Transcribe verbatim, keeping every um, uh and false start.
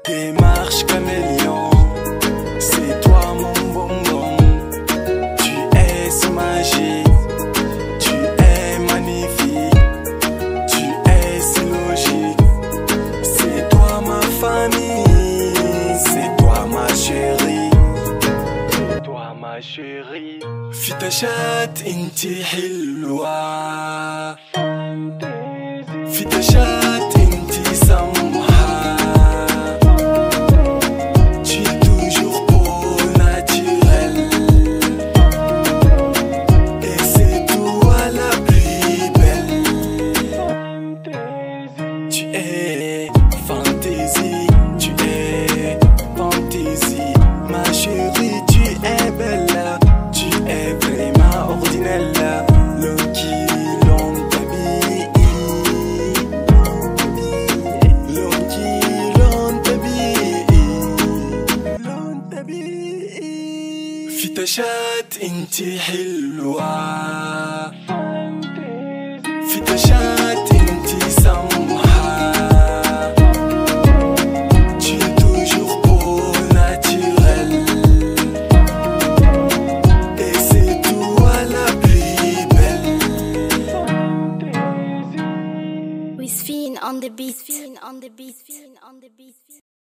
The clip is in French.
Démarche caméléon, c'est toi mon bonbon. Tu es si magique, tu es magnifique, tu es si logique. C'est toi ma famille, c'est toi ma chérie, c'est toi ma chérie. في تشات انتي حلوة، في تشات انتي سمحة. Tu es toujours beau naturel, et c'est toi la plus belle. Tu es fantaisie, tu es fantaisie. Ma chérie, tu es belle, tu es vraiment ordinaire. L'homme qui l'homme t'habille, l'homme qui l'homme t'habille, l'homme t'habille. في تشات انتي حلوة، في تشات انتي سمحة. Tu es toujours beau naturel, et c'est toi la plus belle. With Fien on the beat, on the beat, on the beat.